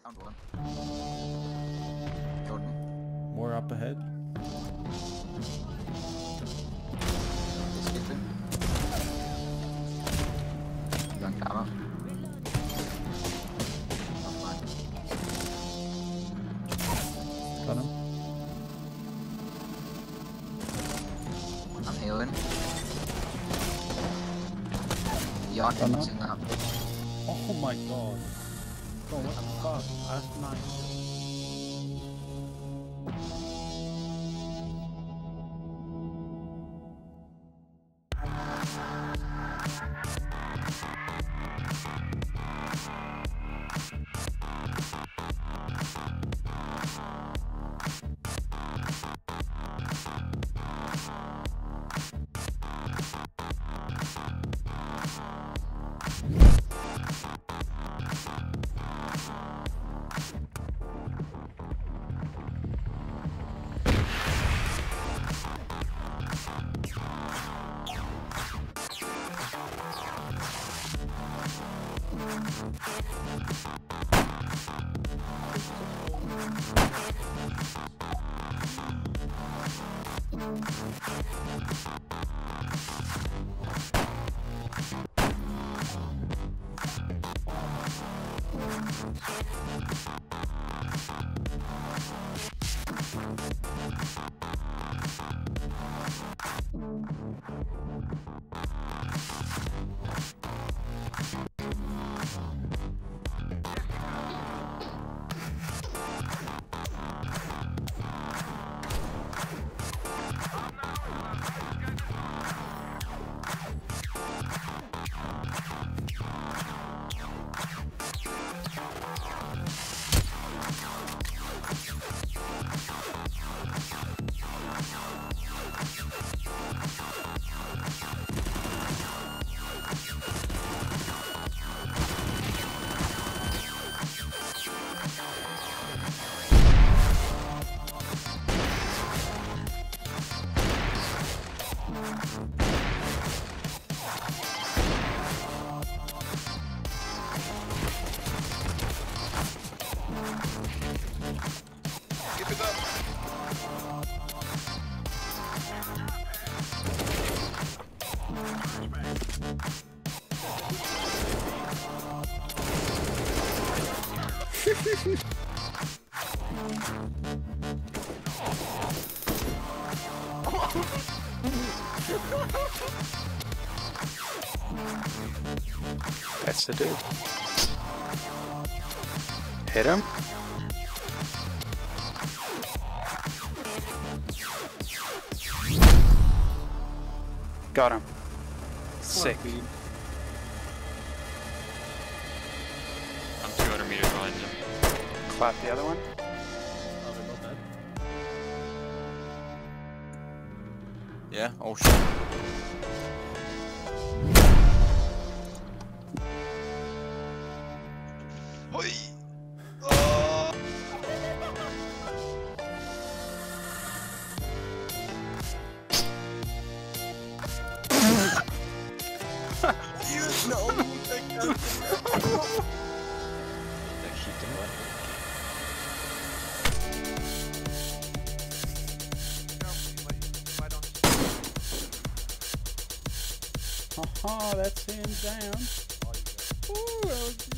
Found one. Jordan. More up ahead. Escaping. Gun ammo. Got him. I'm healing. Yacht using that. Oh my god. Bro, what the fuck? That's nice. That's the dude. Hit him. Got him. Sick. I'm 200 meters behind him. Clap the other one. Oh, they're both dead. Yeah, oh shit. Hoi! Oh! You know that shit away. Haha, that's him down. Ooh, that was